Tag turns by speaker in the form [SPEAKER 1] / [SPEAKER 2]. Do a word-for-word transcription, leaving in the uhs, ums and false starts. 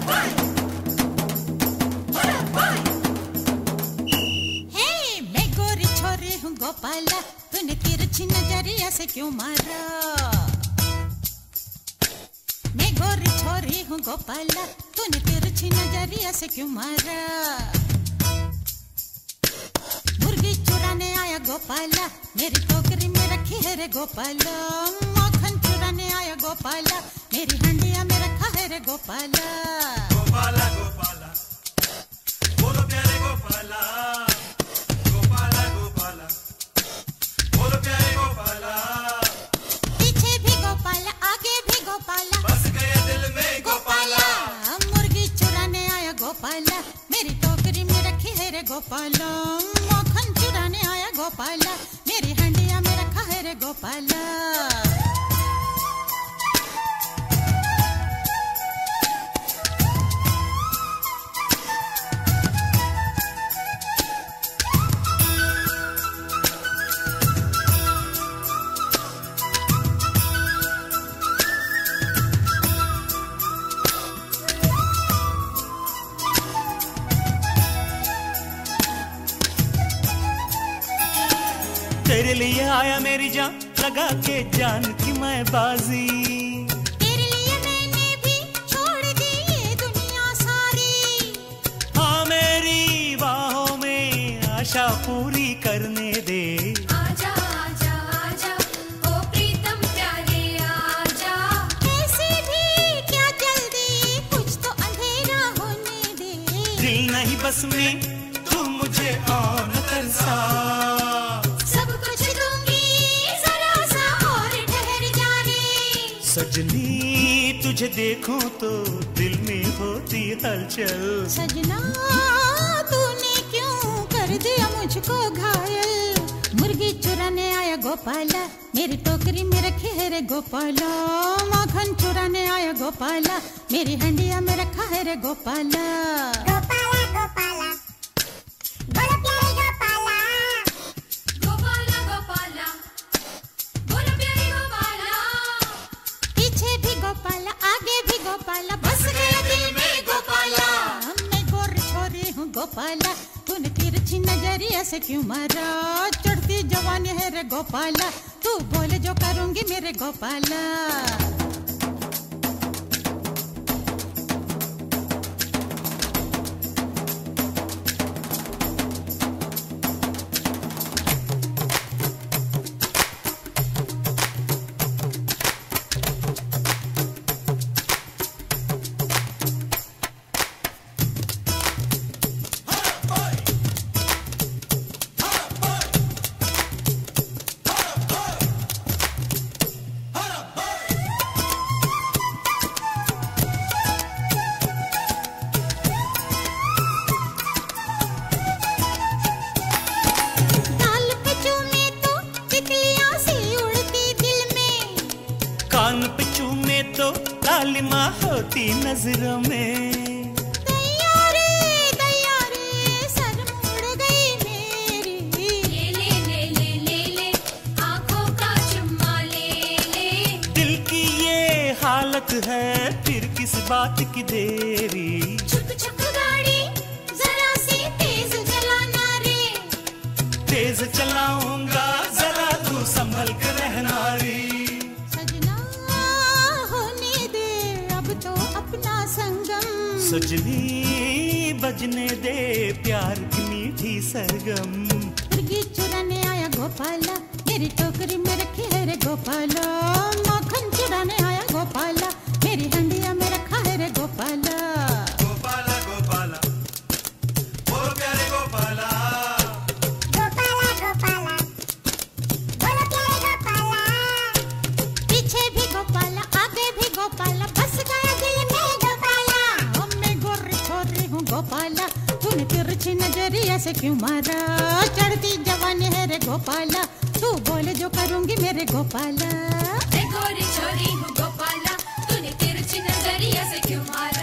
[SPEAKER 1] गोपाला, तूने तिरछी नजरिया से क्यों मारा? मैं गोरी छोरी हूँ गोपाला, तूने तिरछी नजरिया से क्यों मारा? मुर्गी चुराने आया गोपाला, मेरी टोकरी में रखी है रे गोपाला। मक्खन चुराने आया गोपाला, मेरी हंडिया में रखा है रे गोपाला।
[SPEAKER 2] गोपाला गोपाला बोलो प्यारे गोपाला, गोपाला गोपाला बोलो प्यारे गोपाला।
[SPEAKER 1] पीछे भी गोपाला, आगे भी गोपाला,
[SPEAKER 2] बस गए दिल में गोपाला।
[SPEAKER 1] मुर्गी चुराने आया गोपाला, मेरी टोकरी में रखी है रे गोपाला। मक्खन चुराने आया गोपाला, मेरी हंडिया में रखा है रे गोपाला।
[SPEAKER 3] तेरे लिए आया मेरी जान, लगा के जान की मैं बाजी।
[SPEAKER 1] तेरे लिए मैंने भी छोड़ दी ये दुनिया सारी।
[SPEAKER 3] हाँ मेरी बाहों में आशा पूरी करने दे।
[SPEAKER 4] आजा आजा आजा ओ प्रीतम प्यारे आजा।
[SPEAKER 1] ऐसे भी क्या जल्दी, कुछ तो अंधेरा होने दे।
[SPEAKER 3] दिल नहीं बस में तू मुझे आन तरसा। सजनी तुझे देखूं तो दिल में होती हलचल।
[SPEAKER 1] सजना तूने क्यों कर दिया मुझको घायल? मुर्गी चुराने आया गोपाला, मेरी टोकरी में रखी है रे गोपाला। मक्खन चुराने आया गोपाला, मेरी हंडिया में रखा है रे गोपाला।
[SPEAKER 4] गोपाला गोपाला बोलो प्यारे गोपाला, गोपाला गोपाला बोलो प्यारे गोपाला।
[SPEAKER 1] पीछे भी गोपाला, आगे भी गोपाला, बस गया दिल में गोपाला। मैं गोरी छोरी हूँ गोपाला, तूने तिरछी नजरिया से क्यों मारा? चढ़ती जवानी है रे गोपाला, तू बोले जो करूंगी मेरे गोपाला।
[SPEAKER 3] कान पे चूमे तो लालिमा होती नजरों में।
[SPEAKER 1] तैयारे तैयारे सर मुड़ गई मेरी।
[SPEAKER 4] ले ले ले ले ले ले आँखों का चुम्मा ले ले।
[SPEAKER 3] दिल की ये हालत है फिर किस बात की देरी।
[SPEAKER 4] छुक छुक गाड़ी जरा सी तेज चलाना रे।
[SPEAKER 3] तेज चलाऊंगा जरा तू संभल कर रहना रे। सजनी बजने दे प्यार की मीठी सरगम।
[SPEAKER 1] मुर्गी चुराने आया गोपाला, मेरी टोकरी में रखी है रे गोपाला। मक्खन चुराने आया गोपाला, मेरी हंडिया में रखा है रे गोपाला।
[SPEAKER 2] गोपाला गोपाला बोलो प्यारे गोपाला,
[SPEAKER 4] गोपाला गोपाला बोलो प्यारे गोपाला।
[SPEAKER 1] पीछे भी गोपाला, आगे भी गोपाला, बस गया दिल में गोपाला। मैं गोरी छोरी हूँ गोपाला, तूने तिरछी नजरिया से क्यों मारा? चढ़ती जवानी है रे गोपाला, तू बोले जो करूंगी मेरे गोपाला।
[SPEAKER 4] मैं गोरी छोरी हूँ गोपाला, तूने तिरछी नजरिया से क्यों मारा?